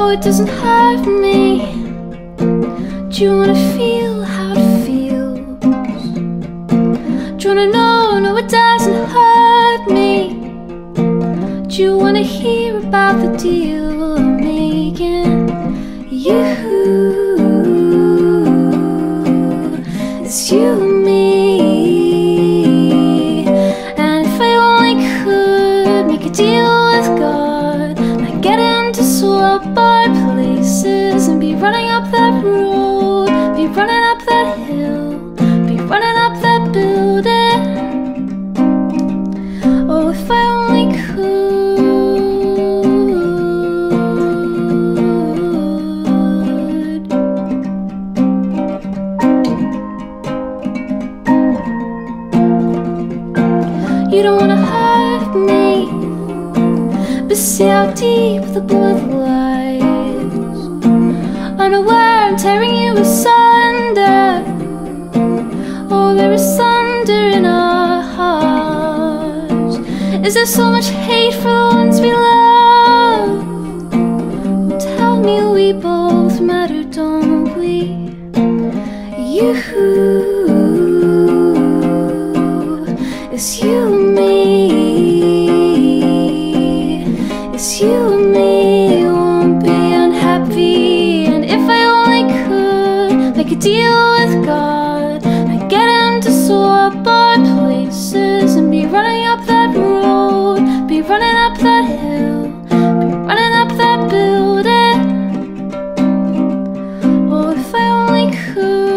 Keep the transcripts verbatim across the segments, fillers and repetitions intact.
it doesn't hurt me. Do you wanna feel how it feels? Do you wanna know? No, it doesn't hurt me. Do you wanna hear about the deal we're making? You, it's you and me. And if I only could make a deal with God, I'd get him to swap our places and be running up that road, be running up that hill, be running up that building. Oh, if I only could. You don't wanna hurt me, but see how deep the blood lies. Unaware I'm tearing you asunder. Oh, there is thunder in our hearts. Is there so much hate for the ones we love? Tell me we both matter, don't we? You, it's you and me. It's you and me, won't be unhappy. And if I only could make a deal with God, I'd get him to swap our places and be running up that road, be running up that hill, be running up that building. Oh, if I only could.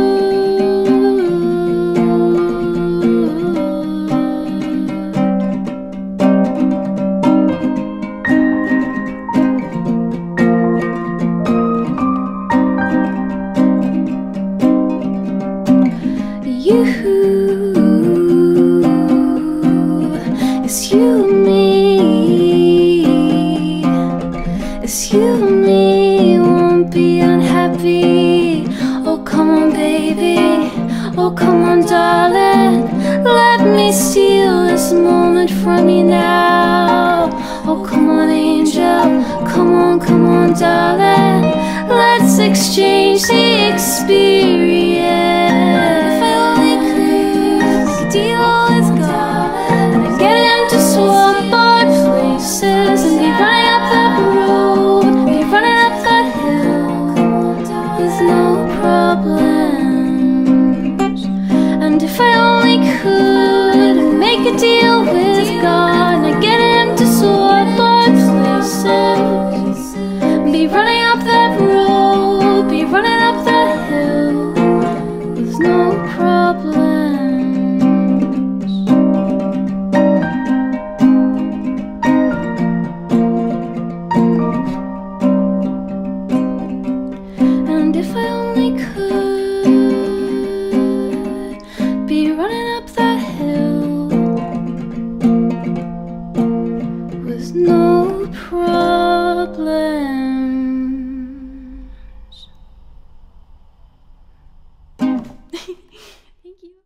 You, it's you and me. It's you and me, won't be unhappy. Oh, come on, baby. Oh, come on, darling. Let me steal this moment from you now. Oh, come on, angel. Come on, come on, darling. Let's exchange the experience. Deal with God, and I get him to swap our places and be running up that road, be running up that hill with no problems. And if I only could make a deal with God, and I get him to swap our places, be running up that road, be running up that hill with no problems. If I only could be running up that hill with no problems. Thank you.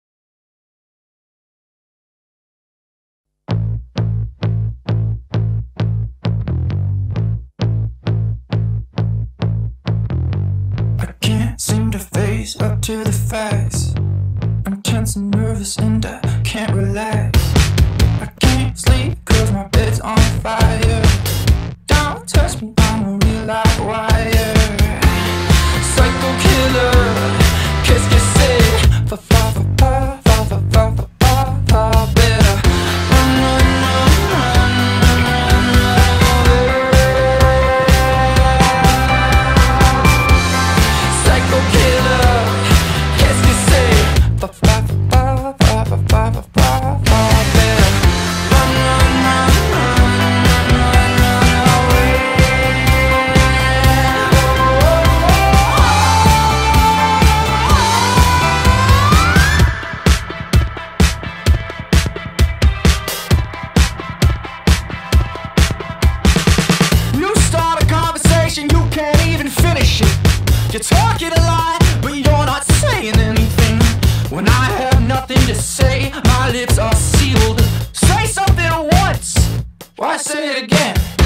Seem to face up to the facts. I'm tense and nervous and I can't relax. I can't sleep cause my bed's on fire. Don't touch me, I'm a real live wire. Psycho killer, qu'est-ce que c'est? Fa fa fa fa fa fa fa fa fa better run, run, run, run, run, run, run away. Psycho killer, qu'est-ce que c'est? Fa fa fa fa fa fa fa fa fa better run, run, run, run, run, run, run away. You start a conversation, you can't even finish it. You're talking a lot, but you're not saying anything. When I have nothing to say, my lips are sealed. Say something once, why say it again?